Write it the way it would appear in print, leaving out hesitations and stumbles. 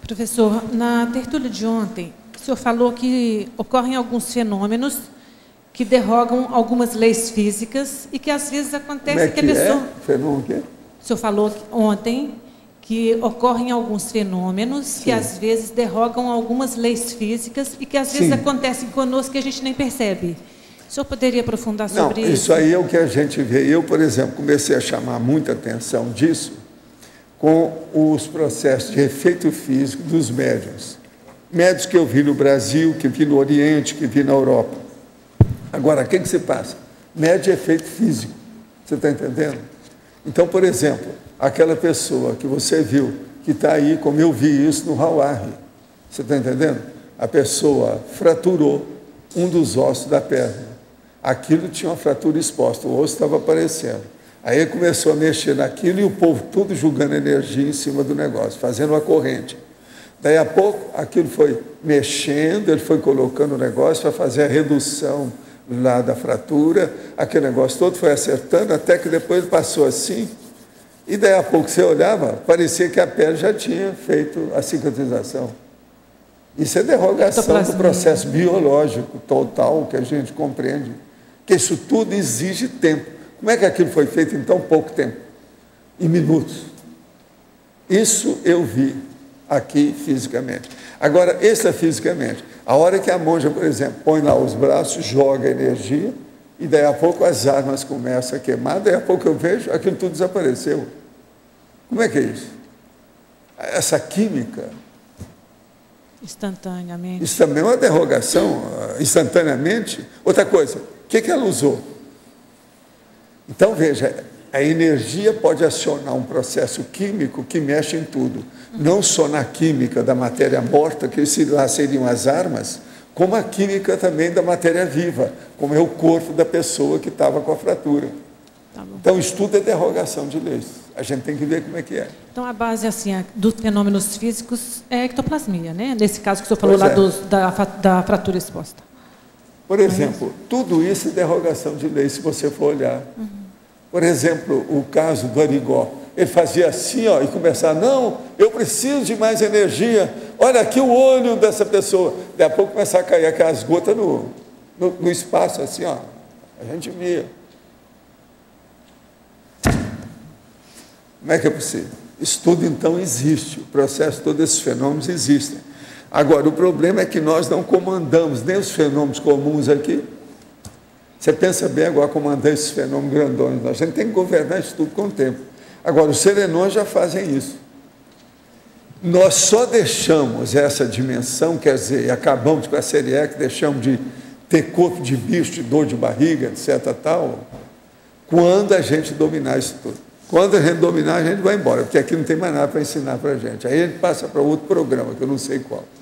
Professor, na tertúlia de ontem, o senhor falou que ocorrem alguns fenômenos que derrogam algumas leis físicas e que às vezes acontece que a pessoa... Fenômeno o quê? O senhor falou ontem que ocorrem alguns fenômenos que às vezes derrogam algumas leis físicas e que às vezes acontecem conosco que a gente nem percebe. O senhor poderia aprofundar sobre isso? Isso aí é o que a gente vê. Eu, por exemplo, comecei a chamar muita atenção disso com os processos de efeito físico dos médiuns. Médiuns que eu vi no Brasil, que vi no Oriente, que vi na Europa. Agora, o que se passa? Médio é efeito físico. Você está entendendo? Então, por exemplo, aquela pessoa que você viu, que está aí, como eu vi isso no Hawaii. Você está entendendo? A pessoa fraturou um dos ossos da perna. Aquilo tinha uma fratura exposta, o osso estava aparecendo. Aí ele começou a mexer naquilo e o povo tudo julgando energia em cima do negócio, fazendo uma corrente. Daí a pouco, aquilo foi mexendo, ele foi colocando o negócio para fazer a redução lá da fratura, aquele negócio todo foi acertando, até que depois passou assim, e daí a pouco você olhava, parecia que a pele já tinha feito a cicatrização. Isso é derrogação do processo biológico total que a gente compreende, que isso tudo exige tempo. Como é que aquilo foi feito em tão pouco tempo? Em minutos. Isso eu vi aqui fisicamente. Agora, extrafisicamente, a hora que a monja, por exemplo, põe lá os braços, joga energia, e daí a pouco as armas começam a queimar, daí a pouco eu vejo, aquilo tudo desapareceu. Como é que é isso? Essa química... Instantaneamente. Isso também é uma derrogação, instantaneamente. Outra coisa, o que ela usou? Então, veja, a energia pode acionar um processo químico que mexe em tudo. Não só na química da matéria morta, que lá seriam as armas, como a química também da matéria viva, como é o corpo da pessoa que estava com a fratura. Tá bom. Então, isso tudo é derrogação de leis. A gente tem que ver como é que é. Então, a base assim, dos fenômenos físicos é a ectoplasmia, né? Nesse caso que o senhor falou lá da fratura exposta. Por exemplo, tudo isso é derrogação de leis, se você for olhar. Por exemplo, o caso do Arigó. Ele fazia assim, ó, e começava, não, eu preciso de mais energia. Olha aqui o olho dessa pessoa. Daí a pouco começava a cair aquelas gotas no espaço, assim, ó. A gente via. Como é que é possível? Isso tudo, então, existe. O processo, todos esses fenômenos existem. Agora, o problema é que nós não comandamos nem os fenômenos comuns aqui. Você pensa bem agora comandar esses fenômenos grandões. A gente tem que governar isso tudo com o tempo. Agora, os serenões já fazem isso. Nós só deixamos essa dimensão, quer dizer, acabamos com a série E, que deixamos de ter corpo de bicho, de dor de barriga, etc. tal, quando a gente dominar isso tudo. Quando a gente dominar, a gente vai embora, porque aqui não tem mais nada para ensinar para a gente. Aí a gente passa para outro programa, que eu não sei qual.